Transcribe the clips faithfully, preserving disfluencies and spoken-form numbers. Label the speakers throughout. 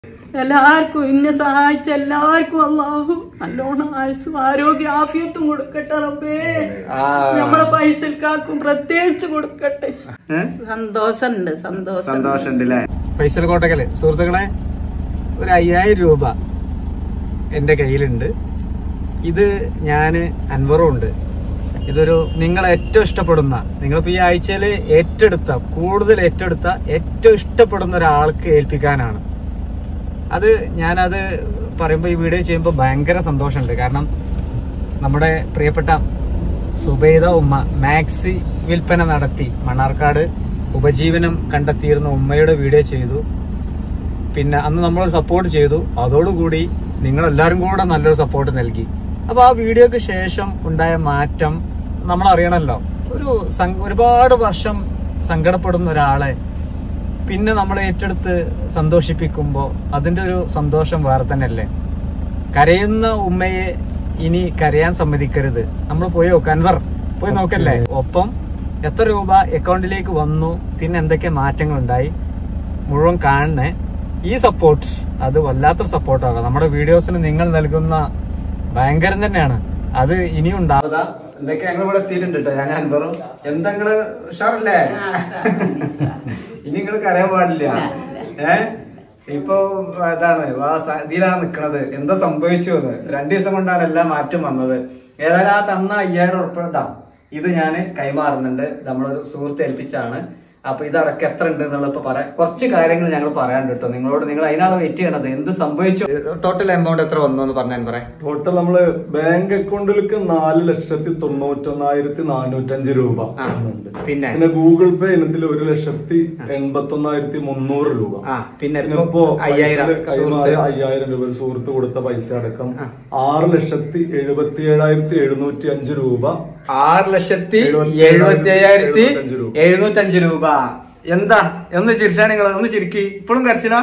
Speaker 1: എല്ലാവർക്കും ഇന്നെ സഹായിച്ച എല്ലാവർക്കും അല്ലാഹു നല്ലോണം ആയുസ്സും ആരോഗ്യ ആഫിയത്തും കൊടുക്കട്ടെ റബ്ബേ. നമ്മളെ പൈസൽക്കാർക്കും പ്രത്യേകിച്ച് കൊടുക്കട്ടെ. സന്തോഷമുണ്ട് സന്തോഷം
Speaker 2: സന്തോഷമുണ്ട് അല്ലേ? ഫൈസൽ കോട്ടക്കല് സുഹൃത്തുക്കളെ, ഒരു അയ്യായിരം രൂപ എന്റെ കയ്യിലുണ്ട്. ഇത് ഞാന് അൻവറും ഉണ്ട്. ഇതൊരു നിങ്ങൾ ഏറ്റവും ഇഷ്ടപ്പെടുന്ന, നിങ്ങളിപ്പോ ഈ ആഴ്ചയിൽ ഏറ്റെടുത്ത കൂടുതൽ ഏറ്റെടുത്ത ഏറ്റവും ഇഷ്ടപ്പെടുന്ന ഒരാൾക്ക് ഏൽപ്പിക്കാനാണ്. അത് ഞാനത് പറയുമ്പോൾ ഈ വീഡിയോ ചെയ്യുമ്പോൾ ഭയങ്കര സന്തോഷമുണ്ട്. കാരണം നമ്മുടെ പ്രിയപ്പെട്ട സുബൈദ ഉമ്മ മാക്സി വിൽപ്പന നടത്തി മണ്ണാർക്കാട് ഉപജീവനം കണ്ടെത്തിയിരുന്ന ഉമ്മയുടെ വീഡിയോ ചെയ്തു. പിന്നെ അന്ന് നമ്മളൊരു സപ്പോർട്ട് ചെയ്തു. അതോടുകൂടി നിങ്ങളെല്ലാവരും കൂടെ നല്ലൊരു സപ്പോർട്ട് നൽകി. അപ്പൊ ആ വീഡിയോക്ക് ശേഷം ഉണ്ടായ മാറ്റം നമ്മളറിയണമല്ലോ. ഒരു ഒരുപാട് വർഷം സങ്കടപ്പെടുന്ന ഒരാളെ പിന്നെ നമ്മൾ ഏറ്റെടുത്ത് സന്തോഷിപ്പിക്കുമ്പോൾ അതിന്റെ ഒരു സന്തോഷം വേറെ തന്നെയല്ലേ. കരയുന്ന ഉമ്മയെ ഇനി കരയാൻ സമ്മതിക്കരുത്. നമ്മൾ പോയി നോക്കാം, അൻവർ പോയി നോക്കല്ലേ. ഒപ്പം എത്ര രൂപ അക്കൗണ്ടിലേക്ക് വന്നു, പിന്നെ എന്തൊക്കെ മാറ്റങ്ങൾ ഉണ്ടായി മുഴുവൻ കാണണേ. ഈ സപ്പോർട്ട് അത് വല്ലാത്തൊരു സപ്പോർട്ടാണ്. നമ്മുടെ വീഡിയോസിന് നിങ്ങൾ നൽകുന്ന ഭയങ്കരം തന്നെയാണ്. അത് ഇനിയും ഉണ്ടാവുക. എന്തൊക്കെ ഞങ്ങൾ ഇവിടെ എത്തിയിട്ടുണ്ട് കേട്ടോ. ഞാൻ അൻവറും. എന്താ നിങ്ങള് ഉഷാറല്ലേ? ഇനി നിങ്ങൾ കരയാൻ പാടില്ല. ഏഹ് ഇപ്പൊ ഇതാണ് ഇതിലാണ് നിക്കണത്. എന്താ സംഭവിച്ചു എന്ന് രണ്ടു ദിവസം കൊണ്ടാണ് എല്ലാം മാറ്റം വന്നത്. ഏതായാലും ആ തന്ന അയ്യായിരം ഉറപ്പിടാം. ഇത് ഞാൻ കൈമാറുന്നുണ്ട്. നമ്മളൊരു സുഹൃത്ത് ഏൽപ്പിച്ചാണ്. അപ്പൊ ഇതടക്കം എത്ര ഉണ്ട് എന്നുള്ളത് ഇപ്പൊ പറയാം. കുറച്ച് കാര്യങ്ങൾ ഞങ്ങൾ പറയാണ്ട് കേട്ടോ നിങ്ങളോട്. നിങ്ങൾ അതിനാണ് വെയിറ്റ് ചെയ്യണത്. എന്ത് സംഭവിച്ചു, ടോട്ടൽ എമൗണ്ട് എത്ര വന്നു എന്ന് പറഞ്ഞാൽ പറയാം.
Speaker 3: ടോട്ടൽ നമ്മള് ബാങ്ക് അക്കൗണ്ടിലേക്ക് നാല് ലക്ഷത്തി തൊണ്ണൂറ്റൊന്നായിരത്തി നാനൂറ്റഞ്ച് രൂപ. പിന്നെ പിന്നെ ഗൂഗിൾ പേ ഇനത്തിൽ ഒരു ലക്ഷത്തി എൺപത്തി ഒന്നായിരത്തി മുന്നൂറ് രൂപ. പിന്നെ ഇപ്പോ കൈമാറിയ അയ്യായിരം രൂപ സുഹൃത്ത് കൊടുത്ത പൈസ അടക്കം ആറ് ലക്ഷത്തി എഴുപത്തി ഏഴായിരത്തി എഴുന്നൂറ്റി അഞ്ച് രൂപ.
Speaker 2: ആറ് ലക്ഷത്തി എഴുപത്തി അയ്യായിരത്തി എഴുന്നൂറ്റി അഞ്ച് രൂപ. എന്താ ഒന്ന് ചിരിച്ചാ നിങ്ങൾ? ഒന്ന് ചിരിക്കി. ഇപ്പോഴും കരച്ചില്ല?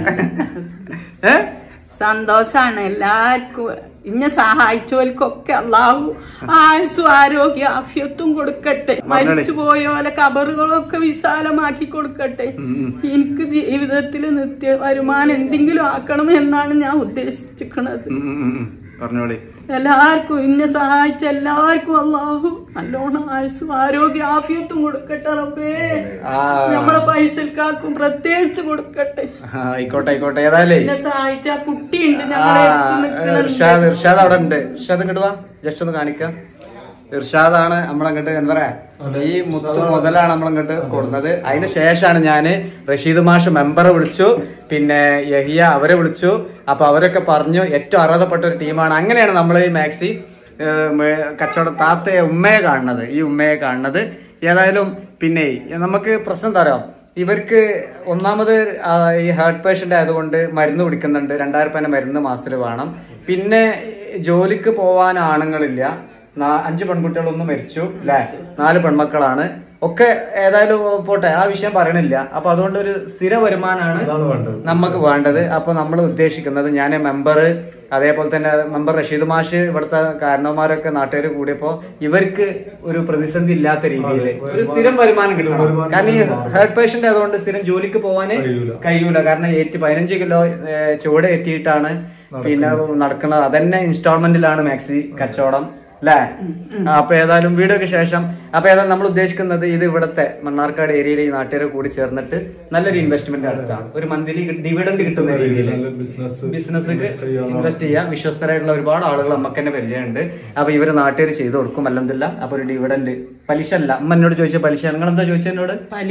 Speaker 1: ഏ സന്തോഷാണ് എല്ലാവർക്കും. ഇന്നെ സഹായിച്ചവർക്കൊക്കെ അല്ലാഹു ആയുസ്സും ആരോഗ്യ ആഫിയത്തും കൊടുക്കട്ടെ. മരിച്ചു പോയോലെ കബറുകളൊക്കെ വിശാലമാക്കി കൊടുക്കട്ടെ. എനിക്ക് ജീവിതത്തിൽ നിത്യ വരുമാനം എന്തെങ്കിലും ആക്കണം എന്നാണ് ഞാൻ ഉദ്ദേശിച്ചിരിക്കുന്നത്.
Speaker 2: പറഞ്ഞോളി.
Speaker 1: എല്ലാവർക്കും ഇന്നെ സഹായിച്ച എല്ലാവർക്കും അല്ലാഹു നല്ലോണം ആയുസ്സും ആരോഗ്യ ആഫിയത്തും കൊടുക്കട്ടെ റബ്ബേ. നമ്മളെ പൈസൽക്കാർക്കും പ്രത്യേകിച്ച് കൊടുക്കട്ടെ.
Speaker 2: ആയിക്കോട്ടെ ആയിക്കോട്ടെ. ഏതായാലും
Speaker 1: എന്നെ സഹായിച്ച കുട്ടിയുണ്ട് ഞങ്ങളെ.
Speaker 2: ഇർഷാദ് ഇർഷാദ് അവിടെ ഉണ്ട്. ഇർഷാദ് ഇങ്ങോട്ട് വാ, ജസ്റ്റ് ഒന്ന് കാണിക്കാം. ഇർഷാദാണ് നമ്മളങ്ങോട്ട് എന്താ പറയാ, ഈ മുത്ത് മുതലാണ് നമ്മളങ്ങോട്ട് കൊടുക്കുന്നത്. അതിന് ശേഷമാണ് ഞാന് റഷീദ് മാഷ് മെമ്പറെ വിളിച്ചു, പിന്നെ യഹിയ അവരെ വിളിച്ചു. അപ്പൊ അവരൊക്കെ പറഞ്ഞു ഏറ്റവും അർഹതപ്പെട്ട ഒരു ടീമാണ്. അങ്ങനെയാണ് നമ്മൾ ഈ മാക്സി കച്ചവട താത്തയെ ഉമ്മയെ കാണുന്നത്, ഈ ഉമ്മയെ കാണുന്നത്. ഏതായാലും പിന്നെ നമുക്ക് പ്രശ്നം തരാം. ഇവർക്ക് ഒന്നാമത് ഈ ഹാർട്ട് പേഷ്യന്റ് ആയതുകൊണ്ട് മരുന്ന് കുടിക്കുന്നുണ്ട്. രണ്ടായിരം രൂപ മരുന്ന് മാസത്തിൽ വേണം. പിന്നെ ജോലിക്ക് പോവാൻ ആണുങ്ങളില്ല. അഞ്ച് പെൺകുട്ടികളൊന്നും മരിച്ചു അല്ലെ, നാല് പെൺമക്കളാണ് ഒക്കെ. ഏതായാലും പോട്ടെ, ആ വിഷയം പറയണില്ല. അപ്പൊ അതുകൊണ്ട് ഒരു സ്ഥിര വരുമാനമാണ് നമുക്ക് വേണ്ടത്. അപ്പൊ നമ്മൾ ഉദ്ദേശിക്കുന്നത്, ഞാൻ മെമ്പർ, അതേപോലെ തന്നെ മെമ്പർ റഷീദ് മാഷ്, ഇവിടുത്തെ കാരണവന്മാരൊക്കെ നാട്ടുകാർ കൂടിയപ്പോ ഇവർക്ക് ഒരു പ്രതിസന്ധി ഇല്ലാത്ത രീതിയിൽ ഒരു സ്ഥിരം വരുമാനം കിട്ടും. കാരണം ഈ ഹാർട്ട് പേഷ്യന്റ് ആയതുകൊണ്ട് സ്ഥിരം ജോലിക്ക് പോവാന് കഴിയൂല. കാരണം ഏറ്റി പതിനഞ്ച് കിലോ ചുവട് എത്തിയിട്ടാണ് പിന്നെ നടക്കുന്നത്. അതന്നെ ഇൻസ്റ്റാൾമെന്റിലാണ് മാക്സി കച്ചവടം അല്ലേ. അപ്പൊ ഏതായാലും വീഡിയോക്ക് ശേഷം അപ്പൊ ഏതായാലും നമ്മൾ ഉദ്ദേശിക്കുന്നത് ഇത് ഇവിടുത്തെ മണ്ണാർക്കാട് ഏരിയയിലെ ഈ നാട്ടുകാരെ കൂടി ചേർന്നിട്ട് നല്ലൊരു ഇൻവെസ്റ്റ്മെന്റ് അടുത്താണ്. ഒരു മന്ത്ലി ഡിവിഡന്റ് കിട്ടുന്ന രീതിയിൽ ബിസിനസ് ഇൻവെസ്റ്റ് ചെയ്യാം. വിശ്വസ്തരായിട്ടുള്ള ഒരുപാട് ആളുകൾ നമുക്ക് തന്നെ പരിചയമുണ്ട്. അപ്പൊ ഇവര് നാട്ടുകാർ ചെയ്തു കൊടുക്കും. അല്ലെന്നില്ല അപ്പൊ ഒരു ഡിവിഡന്റ് പലിശ അല്ല. അമ്മ എന്നോട് ചോദിച്ച പലിശ, നിങ്ങൾ എന്താ ചോദിച്ചത് എന്നോട്?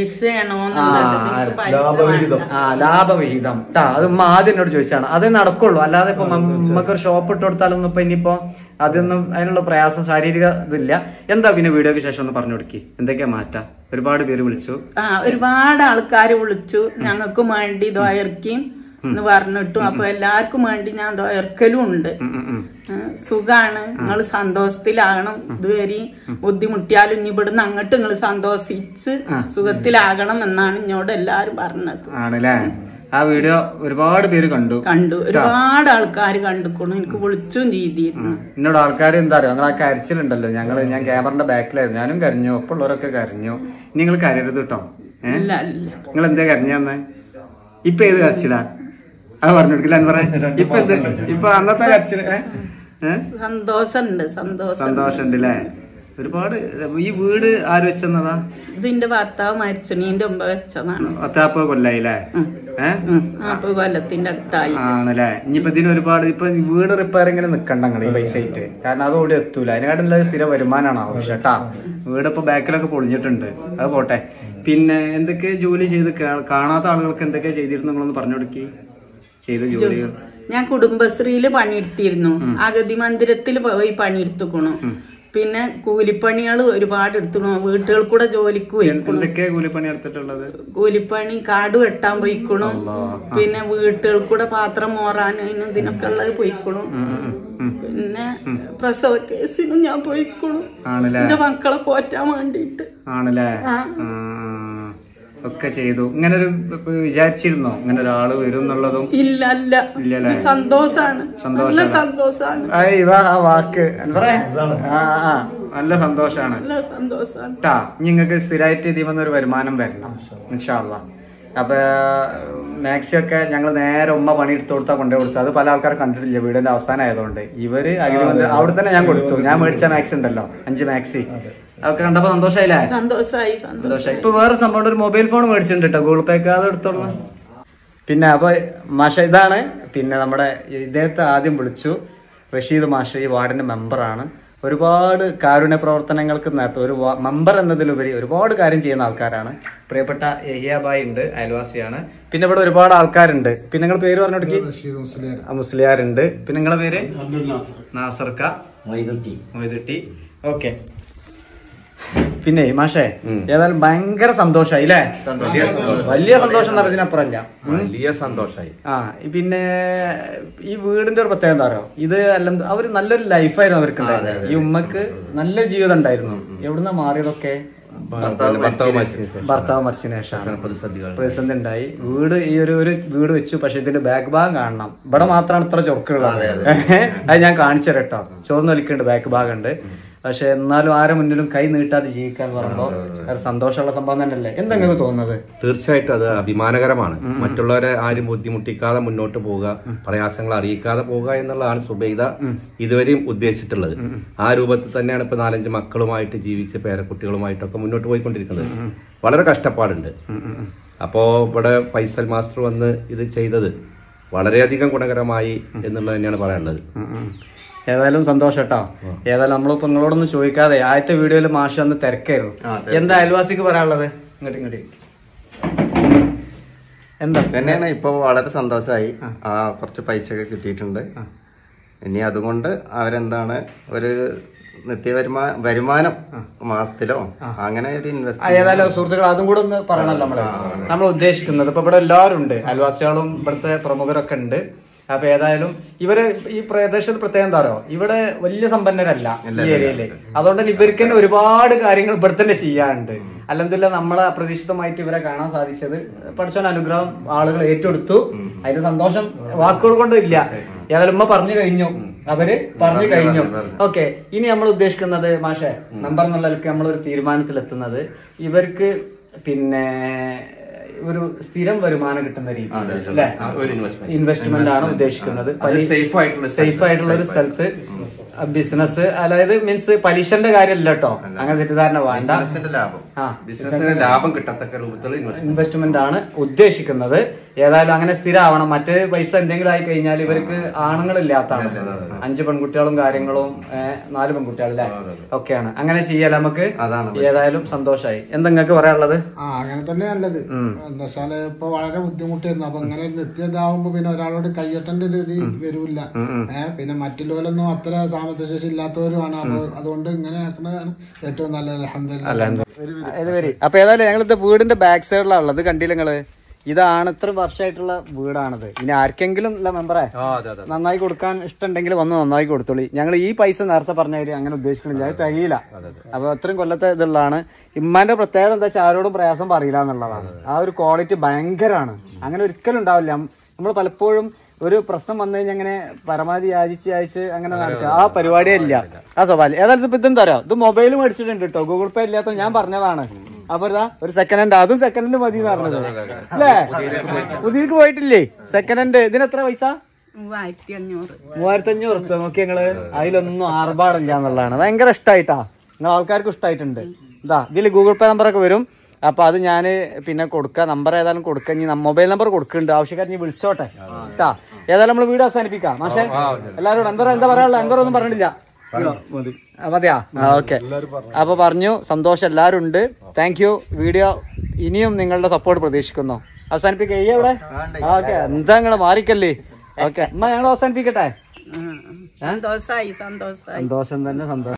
Speaker 2: ആ ലാഭവിഹിതം ട്ടാ. അത് ഉമ്മ ആദ്യം എന്നോട് ചോദിച്ചാണ്. അതേ നടക്കുള്ളൂ. അല്ലാതെ ഇപ്പൊ നമുക്കൊരു ഷോപ്പ് ഇട്ട് കൊടുത്താലൊന്നും ഇപ്പൊ ഇനിയിപ്പോ അതൊന്നും അതിനുള്ള പ്രയാസം ശാരീരിക ഇതില്ല. എന്താ പിന്നെ വീഡിയോക്ക് ശേഷം ഒന്ന് പറഞ്ഞു കൊടുക്കി എന്തൊക്കെയാ മാറ്റാം? ഒരുപാട് പേര് വിളിച്ചു.
Speaker 1: ആ ഒരുപാട് ആൾക്കാര് വിളിച്ചു. ഞങ്ങൾക്ക് വേണ്ടി ദ്വയർക്കും എന്ന് പറഞ്ഞിട്ടു. അപ്പൊ എല്ലാവർക്കും വേണ്ടി ഞാൻ ദ്വയർക്കലും ഉണ്ട്. സുഖാണ്. നിങ്ങൾ സന്തോഷത്തിലാകണം. ഇതുവരെ ബുദ്ധിമുട്ടിയാലും ഇനി ഇവിടുന്ന് അങ്ങോട്ട് നിങ്ങൾ സന്തോഷിച്ച് സുഖത്തിലാകണം എന്നാണ് എന്നോട് എല്ലാരും പറഞ്ഞത്.
Speaker 2: ആണല്ലേ? ആ വീഡിയോ ഒരുപാട് പേര് കണ്ടു
Speaker 1: കണ്ടു ഒരുപാട് ആൾക്കാർ കണ്ടുകൊണ്ടു. എനിക്ക് വിളിച്ചും ചെയ്തിരുന്നു.
Speaker 2: എന്നോട് ആൾക്കാർ എന്താ അറിയോ, നിങ്ങൾ ആ കരച്ചിലുണ്ടല്ലോ, ഞങ്ങള് ഞാൻ ക്യാമറന്റെ ബാക്കിലായിരുന്നു, ഞാനും കരഞ്ഞു, ഒപ്പം ഉള്ളവരൊക്കെ കരഞ്ഞു. നിങ്ങൾ കരയരുത് കേട്ടോ. ഏഹ് നിങ്ങൾ എന്താ കരഞ്ഞെന്ന്? ഇപ്പൊ ഏത് കരച്ചിലാ? അത് പറഞ്ഞു കൊടുക്കില്ല എന്ന് പറയാം. ഇപ്പൊ എന്ത് ഇപ്പൊ അന്നത്തെ കരച്ചില്
Speaker 1: സന്തോഷമുണ്ട് സന്തോഷം
Speaker 2: സന്തോഷമുണ്ട് അല്ലേ? ഒരുപാട്. ഈ വീട് ആര് വെച്ചെന്നതാ?
Speaker 1: ഇതിന്റെ ഭർത്താവ് മരിച്ചണീന്റെ മുമ്പ് വെച്ചതാണ്.
Speaker 2: പത്താപ്പ കൊല്ലായില്ലേ?
Speaker 1: നാപ്പത് കൊല്ലത്തിന്റെ അടുത്തായി
Speaker 2: ആണല്ലേ? ഇനിയിപ്പോ ഇതിന് ഒരുപാട് ഇപ്പൊ വീട് റിപ്പയറിങ്ങിന് നിക്കണ്ട ഈ പൈസ ആയിട്ട്, കാരണം അതോടെ എത്തൂല. അതിനെക്കാട്ടുള്ള സ്ഥിര വരുമാനമാണ് ആവശ്യം കേട്ടാ. വീട് ഇപ്പൊ ബാക്കിലൊക്കെ പൊളിഞ്ഞിട്ടുണ്ട്, അത് പോട്ടെ. പിന്നെ എന്തൊക്കെ ജോലി ചെയ്ത് കാണാത്ത ആളുകൾക്ക് എന്തൊക്കെ ചെയ്തിരുന്നു നിങ്ങളൊന്ന് പറഞ്ഞു കൊടുക്കി ചെയ്ത ജോലികൾ?
Speaker 1: ഞാൻ കുടുംബശ്രീയില് പണിയെടുത്തിരുന്നു. അഗതി മന്ദിരത്തിൽ പോയി പണിയെടുത്തുക്കണു. പിന്നെ കൂലിപ്പണികൾ ഒരുപാട് എടുത്തുക്കണു. വീട്ടുകൾ കൂടെ ജോലിക്ക് പോയി.
Speaker 2: എന്തൊക്കെയാ കൂലിപ്പണി എടുത്തിട്ടുള്ളത്?
Speaker 1: കൂലിപ്പണി കാട് വെട്ടാൻ പോയിക്കണു. പിന്നെ വീട്ടുകൾ കൂടെ പാത്രം മോറാനും ഇതിനൊക്കെ ഉള്ളത് പോയിക്കണു. പിന്നെ പ്രസവ കേസിനും ഞാൻ പോയിക്കണു എന്റെ മക്കളെ പോറ്റാൻ വേണ്ടിട്ട്.
Speaker 2: ആണല്ലേ? ഒക്കെ ചെയ്തു. ഇങ്ങനെ ഒരു വിചാരിച്ചിരുന്നോ ഇങ്ങനെ ഒരാള് വരും എന്നുള്ളതും?
Speaker 1: ഇല്ല അല്ല. സന്തോഷാണ്, നല്ല സന്തോഷാണ്.
Speaker 2: ആ വാക്ക് നല്ല സന്തോഷാണ്. ട്ടാ നിങ്ങൾക്ക് സ്ഥിരമായിട്ട് ഇതിൽ ഒരു വരുമാനം വരണം ഇൻഷാ അല്ലാഹ്. അപ്പൊ മാക്സി ഒക്കെ ഞങ്ങൾ നേരെ ഉമ്മ പണി എടുത്തു കൊടുത്താ കൊണ്ടു കൊടുത്തു. അത് പല ആൾക്കാർ കണ്ടിട്ടില്ല വീടിന്റെ അവസാനം ആയതുകൊണ്ട്. ഇവര് അവിടെ തന്നെ ഞാൻ കൊടുത്തു. ഞാൻ മേടിച്ച മാക്സി ഉണ്ടല്ലോ, അഞ്ച് മാക്സി, അതൊക്കെ കണ്ടപ്പോ സന്തോഷായില്ലേ?
Speaker 1: സന്തോഷായി സന്തോഷായി.
Speaker 2: ഇപ്പൊ വേറെ സംഭവം ഒരു മൊബൈൽ ഫോൺ മേടിച്ചിട്ടുണ്ട് കേട്ടോ, ഗൂഗിൾ പേക്ക്, അത് എടുത്തോളൂ. പിന്നെ അപ്പൊ മാഷ ഇതാണ്. പിന്നെ നമ്മുടെ ഇദ്ദേഹത്തെ ആദ്യം വിളിച്ചു. റഷീദ് മാഷ ഈ വാർഡിന്റെ മെമ്പറാണ്. ഒരുപാട് കാരുണ്യ പ്രവർത്തനങ്ങൾക്ക് നേരത്തെ ഒരു മെമ്പർ എന്നതിലുപരി ഒരുപാട് കാര്യം ചെയ്യുന്ന ആൾക്കാരാണ്. പ്രിയപ്പെട്ട യഹിയാബായി ഉണ്ട്, അയൽവാസിയാണ്. പിന്നെ ഇവിടെ ഒരുപാട് ആൾക്കാരുണ്ട്. പിന്നെ നിങ്ങളുടെ പേര് പറഞ്ഞോടക്കി? മുസ്ലിയാരുണ്ട്. പിന്നെ നിങ്ങളുടെ പേര്? നാസർക്ക മൊയ്തുട്ടി. ഓക്കെ. പിന്നെ മാഷേ ഏതായാലും ഭയങ്കര സന്തോഷായി അല്ലേ? വലിയ സന്തോഷം എന്ന് പറഞ്ഞതിനപ്പുറമല്ല,
Speaker 4: വലിയ സന്തോഷായി.
Speaker 2: ആ പിന്നെ ഈ വീടിന്റെ ഒരു പ്രത്യേകത എന്താ പറയുക, ഇത് എല്ലാം അവര് നല്ലൊരു ലൈഫായിരുന്നു അവർക്ക് ഉണ്ടായിരുന്നത്. ഈ ഉമ്മക്ക് നല്ല ജീവിതം ഉണ്ടായിരുന്നു. എവിടുന്ന മാറിയതൊക്കെ? ഭർത്താവ് മരിച്ചതിന് ശേഷമാണ് പ്രതിസന്ധി ഉണ്ടായി. വീട് ഈ ഒരു ഒരു വീട് വെച്ചു. പക്ഷെ ഇതിന്റെ ബാക്ക് ഭാഗം കാണണം. ഇവിടെ മാത്രമാണ് ഇത്ര ചൊറുക്കുള്ളത്. അത് ഞാൻ കാണിച്ചു തരാം കേട്ടോ. ചോർന്ന് വലിക്കുന്നുണ്ട്, ബാക്ക് ഭാഗം ഉണ്ട്. പക്ഷെ എന്നാലും ആരെ മുന്നിലും കൈ നീട്ടാതെ ജീവിക്കാന്ന് പറയുമ്പോൾ ഒരു സന്തോഷമുള്ള സംഭവം തന്നെയല്ലേ? എന്തെങ്കിലും തോന്നുന്നത്?
Speaker 4: തീർച്ചയായിട്ടും അത് അഭിമാനകരമാണ്. മറ്റുള്ളവരെ ആരും ബുദ്ധിമുട്ടിക്കാതെ മുന്നോട്ട് പോവുക, പ്രയാസങ്ങൾ അറിയിക്കാതെ പോവുക എന്നുള്ളതാണ് സുബൈദ ഇതുവരെയും ഉദ്ദേശിച്ചിട്ടുള്ളത്. ആ രൂപത്തിൽ തന്നെയാണ് ഇപ്പൊ നാലഞ്ച് മക്കളുമായിട്ട് ജീവിച്ച് പേരക്കുട്ടികളുമായിട്ടൊക്കെ മുന്നോട്ട് പോയിക്കൊണ്ടിരിക്കുന്നത്. വളരെ കഷ്ടപ്പാടുണ്ട്. അപ്പോ ഇവിടെ ഫൈസൽ മാസ്റ്റർ വന്ന് ഇത് ചെയ്തത് വളരെയധികം ഗുണകരമായി എന്നുള്ളത് തന്നെയാണ് പറയാനുള്ളത്.
Speaker 2: ഏതായാലും സന്തോഷം കേട്ടോ. ഏതായാലും നമ്മളിപ്പോ നിങ്ങളോടൊന്നും ചോദിക്കാതെ ആദ്യത്തെ വീഡിയോയിൽ മാഷ് അന്ന് തിരക്കായിരുന്നു. എന്താ അയൽവാസിക്ക് പറയാനുള്ളത്? ഇങ്ങോട്ട് ഇങ്ങോട്ട് എന്താ
Speaker 5: തന്നെയാണ്. ഇപ്പൊ വളരെ സന്തോഷമായി. ആ കുറച്ച് പൈസ ഒക്കെ കിട്ടിയിട്ടുണ്ട്. ഇനി അതുകൊണ്ട് അവരെന്താണ് ഒരു നിത്യ വരുമാന വരുമാനം മാസത്തിലോ അങ്ങനെ ഒരു ഇൻവെസ്റ്റ്.
Speaker 2: ഏതായാലും സുഹൃത്തുക്കൾ അതും കൂടെ ഒന്ന് പറയണല്ലോ. നമ്മള് നമ്മൾ ഉദ്ദേശിക്കുന്നത് ഇപ്പൊ ഇവിടെ എല്ലാവരും ഉണ്ട്, അയൽവാസികളും ഇവിടുത്തെ പ്രമുഖരൊക്കെ ഉണ്ട്. അപ്പൊ ഏതായാലും ഇവര് ഈ പ്രദേശത്ത് പ്രത്യേകം എന്താ പറയുക, ഇവിടെ വലിയ സമ്പന്നരല്ല ഈ ഏരിയയില്. അതുകൊണ്ട് തന്നെ ഇവർക്ക് തന്നെ ഒരുപാട് കാര്യങ്ങൾ ഇവിടെ തന്നെ ചെയ്യാനുണ്ട്. അല്ലെന്നില്ല നമ്മളെ അപ്രതീക്ഷിതമായിട്ട് ഇവരെ കാണാൻ സാധിച്ചത് പഠിച്ചോൻ അനുഗ്രഹം ആളുകൾ ഏറ്റെടുത്തു. അതിന്റെ സന്തോഷം വാക്കുകൾ കൊണ്ടും ഇല്ല. ഏതായാലും ഉമ്മ പറഞ്ഞു കഴിഞ്ഞു, അവര് പറഞ്ഞു കഴിഞ്ഞു. ഓക്കെ, ഇനി നമ്മൾ ഉദ്ദേശിക്കുന്നത് മാഷെ നമ്പർ എന്നുള്ളതിലേക്ക് നമ്മളൊരു തീരുമാനത്തിലെത്തുന്നത് ഇവർക്ക് പിന്നെ ഒരു സ്ഥിരം വരുമാനം കിട്ടുന്ന രീതി അല്ലെ, ഇൻവെസ്റ്റ്മെന്റ് ആണ് ഉദ്ദേശിക്കുന്നത്. സേഫ് ആയിട്ടുള്ള ഒരു സ്ഥലത്ത് ബിസിനസ്, അതായത് മീൻസ് പലിശന്റെ കാര്യമല്ല കേട്ടോ, അങ്ങനെ തെറ്റിദ്ധാരണ വേണ്ട.
Speaker 4: ലാഭം കിട്ടത്തക്ക രൂപത്തിലുള്ള
Speaker 2: ഇൻവെസ്റ്റ്മെന്റ് ആണ് ഉദ്ദേശിക്കുന്നത്. ഏതായാലും അങ്ങനെ സ്ഥിരമാവണം. മറ്റേ പൈസ എന്തെങ്കിലും ആയി കഴിഞ്ഞാൽ ഇവർക്ക് ആണുങ്ങളില്ലാത്താണ്, അഞ്ച് പെൺകുട്ടികളും കാര്യങ്ങളും നാല് പെൺകുട്ടികളല്ലേ ഒക്കെയാണ്. അങ്ങനെ ചെയ്യാൻ നമുക്ക് ഏതായാലും സന്തോഷമായി. എന്താ നിങ്ങൾക്ക് പറയാനുള്ളത്?
Speaker 6: അങ്ങനെ തന്നെ നല്ലത്. എന്താ വെച്ചാല് ഇപ്പൊ വളരെ ബുദ്ധിമുട്ടായിരുന്നു. അപ്പൊ ഇങ്ങനെ നിത്യതാവുമ്പോ പിന്നെ ഒരാളോട് കയ്യട്ടേണ്ട ഒരു രീതി വരൂല്ല. ഏഹ് പിന്നെ മറ്റുള്ളവരൊന്നും അത്ര സാമ്പത്തിക ശേഷി ഇല്ലാത്തവരുമാണ്. അപ്പൊ അതുകൊണ്ട് ഇങ്ങനെ ആക്കുന്നതാണ് ഏറ്റവും നല്ലത്. അൽഹംദുലില്ലാഹ്.
Speaker 2: അപ്പൊ ഏതായാലും ഞങ്ങളിത് വീടിന്റെ ബാക്ക് സൈഡിലാണ് ഉള്ളത്, കണ്ടില്ല നിങ്ങള്? ഇതാണ് ഇത്ര വർഷമായിട്ടുള്ള വീടാണിത്. ഇനി ആർക്കെങ്കിലും ഉള്ള മെമ്പറെ നന്നായി കൊടുക്കാൻ ഇഷ്ടമുണ്ടെങ്കിൽ വന്ന് നന്നായി കൊടുത്തോളി. ഞങ്ങൾ ഈ പൈസ നേരത്തെ പറഞ്ഞവര് അങ്ങനെ ഉദ്ദേശിക്കണില്ല, അത് തികയില്ല. അപ്പൊ അത്രയും കൊല്ലത്തെ ഇതുള്ളതാണ്. ഇമ്മാന്റെ പ്രത്യേകത എന്താ വെച്ചാൽ ആരോടും പ്രയാസം പറയില്ല എന്നുള്ളതാണ്. ആ ഒരു ക്വാളിറ്റി ഭയങ്കരമാണ്. അങ്ങനെ ഒരിക്കലും ഉണ്ടാവില്ല. നമ്മൾ പലപ്പോഴും ഒരു പ്രശ്നം വന്നു കഴിഞ്ഞാൽ അങ്ങനെ പരമാവധി യാചിച്ച് യാചിച്ച് അങ്ങനെ നടക്കുക, ആ പരിപാടിയേ ഇല്ല, ആ സ്വഭാവം. ഏതായാലും ഇപ്പൊ ഇതെന്താ പറയാ, ഇത് മൊബൈൽ മേടിച്ചിട്ടുണ്ട് കേട്ടോ, ഗൂഗിൾ പേ ഇല്ലാത്ത ഞാൻ പറഞ്ഞതാണ്. അപ്പൊ ഇതാ ഒരു സെക്കൻഡ് ഹാൻഡ്, അതും സെക്കൻഡ് ഹാൻഡ് മതി എന്ന് പറഞ്ഞത് അല്ലേ? പുതിയക്ക് പോയിട്ടില്ലേ സെക്കൻഡ് ഹാൻഡ്? ഇതിന് എത്ര പൈസ?
Speaker 1: മൂവായിരത്തി അഞ്ഞൂറ്
Speaker 2: മൂവായിരത്തി അഞ്ഞൂറ് റുപ്യ. നോക്കി ഞങ്ങള് അതിലൊന്നും ആർഭാടില്ല എന്നുള്ളതാണ്. ഭയങ്കര ഇഷ്ടമായിട്ടാ, നിങ്ങൾ ആൾക്കാർക്കും ഇഷ്ടമായിട്ടുണ്ട്. ഇതാ ഇതിൽ ഗൂഗിൾ പേ നമ്പറൊക്കെ വരും. അപ്പൊ അത് ഞാന് പിന്നെ കൊടുക്കാം, നമ്പർ ഏതായാലും കൊടുക്കാം. ഇനി മൊബൈൽ നമ്പർ കൊടുക്കുന്നുണ്ട്, ആവശ്യക്കാർ നീ വിളിച്ചോട്ടെ കേട്ടാ. ഏതായാലും നമ്മള് വീഡിയോ അവസാനിപ്പിക്കാം. പക്ഷേ എല്ലാവരോടും എന്താ എന്താ പറയാനുള്ള എന്താ ഒന്നും പറഞ്ഞിട്ടില്ല മതിയാ? ഓക്കെ, അപ്പൊ പറഞ്ഞു സന്തോഷം, എല്ലാവരും ഉണ്ട്. Thank you. വീഡിയോ ഇനിയും നിങ്ങളുടെ സപ്പോർട്ട് പ്രതീക്ഷിക്കുന്നു. അവസാനിപ്പിക്കുക ഇവിടെ. ഓക്കെ, എന്താ നിങ്ങള് മാറിക്കല്ലേ? ഓക്കെ, അമ്മ ഞങ്ങൾ അവസാനിപ്പിക്കട്ടെ.
Speaker 1: സന്തോഷായി സന്തോഷായി
Speaker 2: സന്തോഷം തന്നെ, സന്തോഷം.